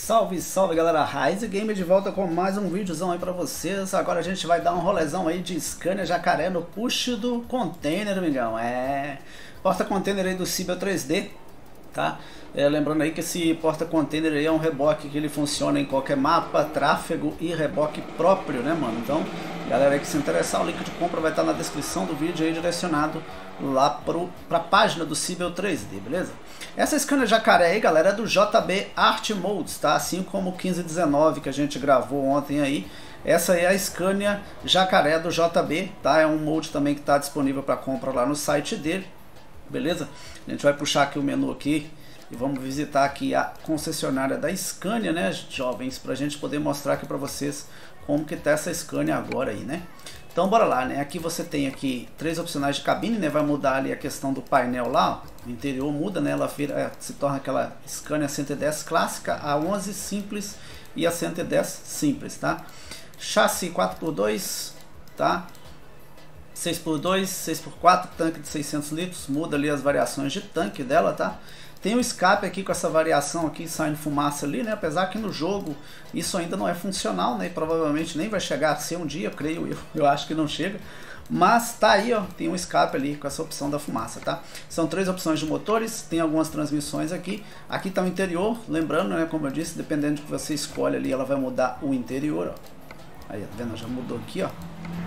Salve, salve galera, Rise Gamer de volta com mais um videozão aí pra vocês. Agora a gente vai dar um rolezão aí de Scania Jacaré no push do container, amigão. Porta-container aí do Cibel 3D, tá? Lembrando aí que esse porta-container aí é um reboque que ele funciona em qualquer mapa, tráfego e reboque próprio, né, mano? Então, galera aí que se interessar, o link de compra vai estar na descrição do vídeo aí, direcionado lá pra página do Cibel 3D, beleza? Essa Scania Jacaré aí, galera, é do JB Art Modes, tá? Assim como o 1519 que a gente gravou ontem aí. Essa aí é a Scania Jacaré do JB, tá? É um molde também que está disponível para compra lá no site dele, beleza? A gente vai puxar aqui o menu aqui e vamos visitar aqui a concessionária da Scania, né, jovens, pra gente poder mostrar aqui pra vocês como que tá essa Scania agora aí, né? Então bora lá, né? Aqui você tem aqui três opcionais de cabine, né? Vai mudar ali a questão do painel lá, ó. O interior muda, né? Ela se torna aquela Scania 110 clássica, a 11 simples e a 110 simples, tá? Chassi 4x2, tá? 6x2, 6x4, tanque de 600 litros, muda ali as variações de tanque dela, tá? Tem o escape aqui com essa variação aqui, saindo fumaça ali, né? Apesar que no jogo isso ainda não é funcional, né? E provavelmente nem vai chegar a ser um dia, creio eu. Eu acho que não chega. Mas tá aí, ó, tem um escape ali com essa opção da fumaça, tá? São três opções de motores, tem algumas transmissões aqui. Aqui tá o interior, lembrando, né? Como eu disse, dependendo do que você escolhe ali, ela vai mudar o interior, ó. Aí, tá vendo? Já mudou aqui, ó.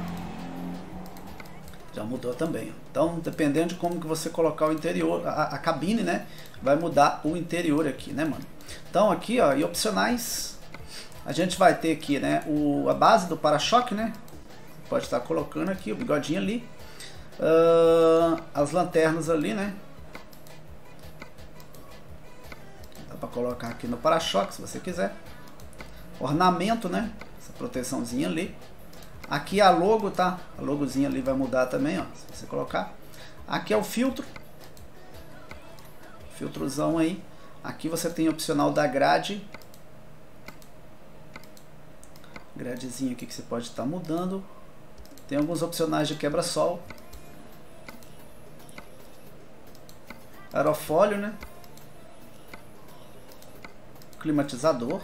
Já mudou também. Então, dependendo de como que você colocar o interior, a cabine, né, vai mudar o interior aqui, né, mano? Então, aqui, ó, e opcionais, a gente vai ter aqui, né, a base do para-choque, né? Pode estar colocando aqui o bigodinho ali, as lanternas ali, né? Dá para colocar aqui no para-choque, se você quiser. Ornamento, né? Essa proteçãozinha ali. Aqui a logo, tá? A logozinha ali vai mudar também, ó, se você colocar. Aqui é o filtro. Filtrozão aí. Aqui você tem opcional da grade. Gradezinho aqui que você pode estar mudando. Tem alguns opcionais de quebra-sol. Aerofólio, né? Climatizador.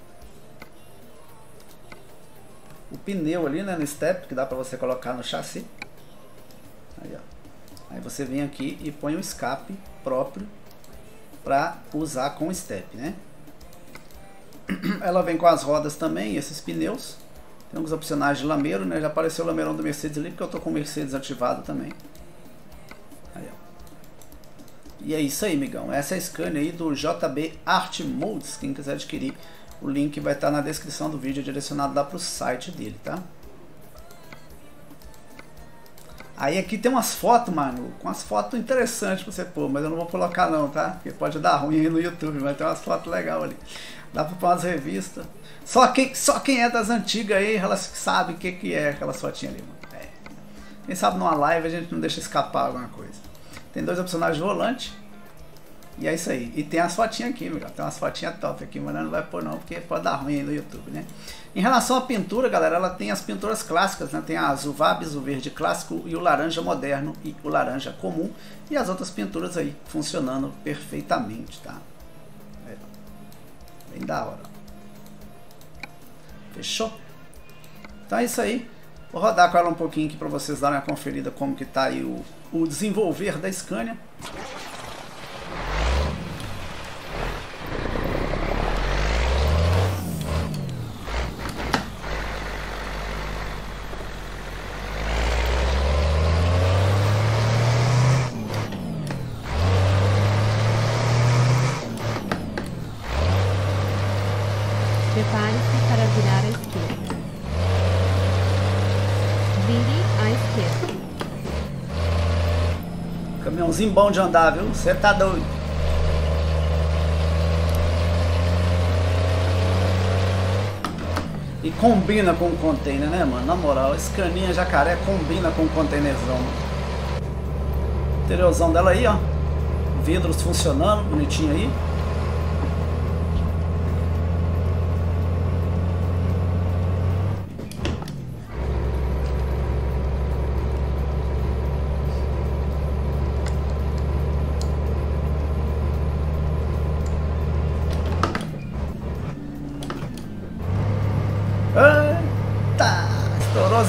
O pneu ali, né, no step, que dá para você colocar no chassi. Aí, ó. Aí você vem aqui e põe um escape próprio para usar com o step, né? Ela vem com as rodas também, esses pneus. Tem alguns opcionais de lameiro, né? Já apareceu o lameirão do Mercedes ali, porque eu tô com o Mercedes ativado também. Aí, ó. E é isso aí, migão. Essa é a Scania aí do JB Art Modes. Quem quiser adquirir, o link vai estar na descrição do vídeo, direcionado lá para o site dele, tá? Aí aqui tem umas fotos, mano, com umas fotos interessantes para você pôr, mas eu não vou colocar não, tá? Porque pode dar ruim aí no YouTube, mas tem umas fotos legais ali. Dá para pôr umas revistas. Só quem é das antigas aí, elas sabem o que é aquela fotinha ali, mano. Quem sabe numa live a gente não deixa escapar alguma coisa. Tem dois opcionais de volante. E é isso aí. E tem as fotinhas aqui, meu. Tem umas fotinhas top aqui, mas não vai pôr não, porque pode dar ruim aí no YouTube, né? Em relação à pintura, galera, ela tem as pinturas clássicas, né? Tem a azul Vabs, o verde clássico e o laranja moderno e o laranja comum. E as outras pinturas aí funcionando perfeitamente, tá? Bem da hora. Fechou? Então é isso aí. Vou rodar com ela um pouquinho aqui para vocês darem uma conferida como que tá aí o desenvolver da Scania. Prepare-se para virar à esquerda. Vire à esquerda. Caminhãozinho bom de andar, viu? Você tá doido. E combina com o container, né, mano? Na moral, Scania Jacaré combina com o containerzão. Interiorzão dela aí, ó. Vidros funcionando, bonitinho aí.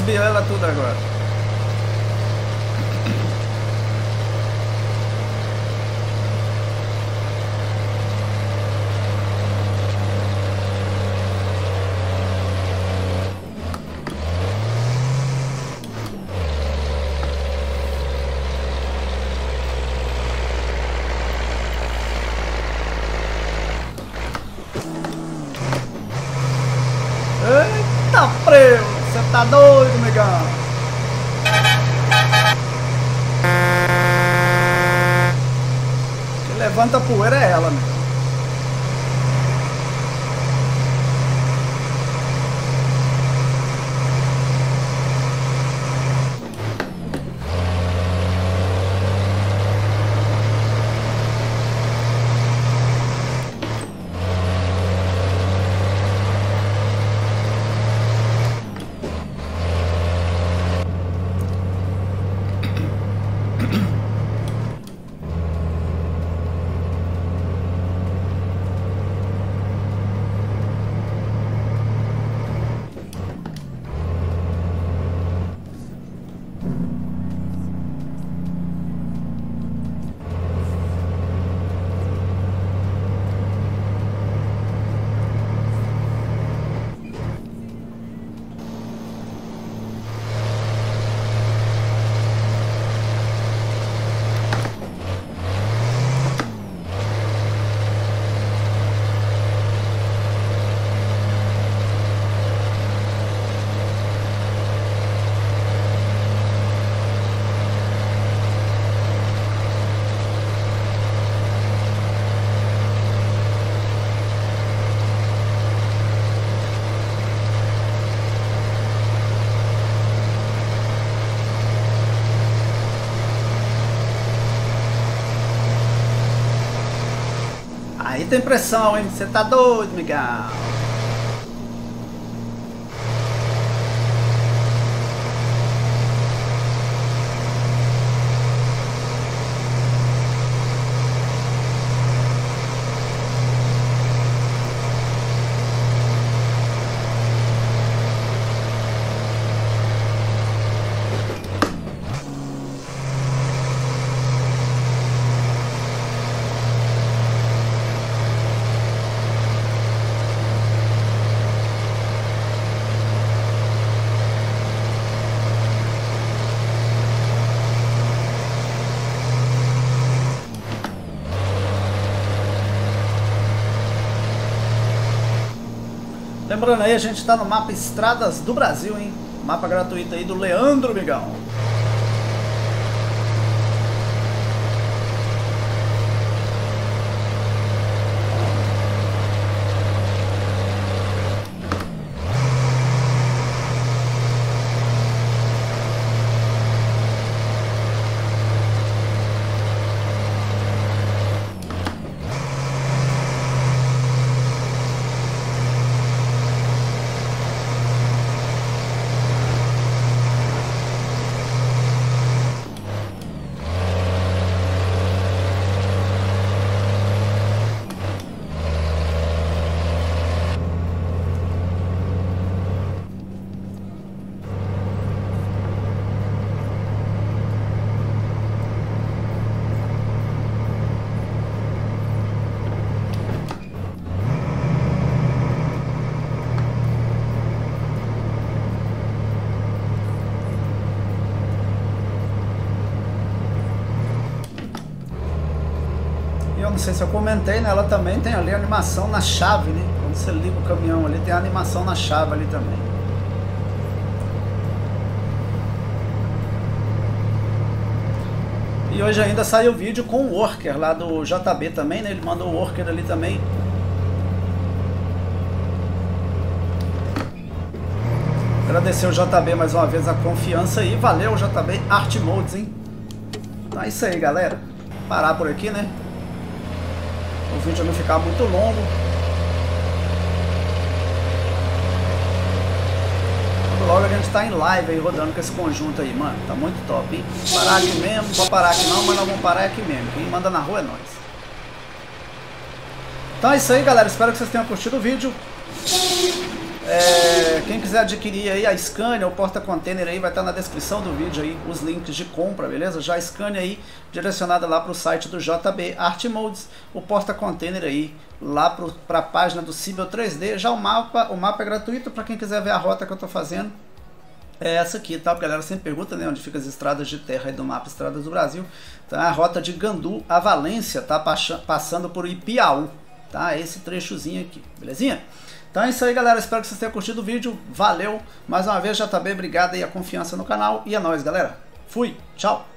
bielas tudo agora. Eita, preu! Você tá doido, migão? Que levanta a poeira é ela, meu. Aí tem pressão, hein? Você tá doido, Miguel? Lembrando aí, a gente tá no mapa Estradas do Brasil, hein? Mapa gratuito aí do Leandro Migão. Eu não sei se eu comentei, né? Ela também tem ali a animação na chave, né? Quando você liga o caminhão ali, tem a animação na chave ali também. E hoje ainda saiu o vídeo com o worker lá do JB também, né? Ele mandou o worker ali também. Agradecer o JB mais uma vez a confiança aí. Valeu, JB Art Modes, hein? Então é isso aí, galera. Parar por aqui, né? O vídeo não ficar muito longo. Logo a gente tá em live aí rodando com esse conjunto aí, mano. Tá muito top, hein? Parar aqui mesmo, não vou parar aqui não, mas nós vamos parar aqui mesmo. Quem manda na rua é nós. Então é isso aí, galera. Espero que vocês tenham curtido o vídeo. Quem quiser adquirir aí a Scania, o porta-container aí, vai estar na descrição do vídeo aí, os links de compra, beleza? Já a Scania aí, direcionada lá para o site do JB Art Molds, o porta-container aí, lá para a página do Cibel 3D. Já o mapa é gratuito para quem quiser ver a rota que eu estou fazendo. É essa aqui, tá? Porque a galera sempre pergunta, né, onde ficam as estradas de terra aí do mapa Estradas do Brasil. Então é a rota de Gandu a Valência, tá? Passando por Ipiaú, tá? Esse trechozinho aqui, belezinha? Então é isso aí, galera. Espero que vocês tenham curtido o vídeo. Valeu! Mais uma vez, JB, obrigado aí a confiança no canal. E é nóis, galera. Fui, tchau!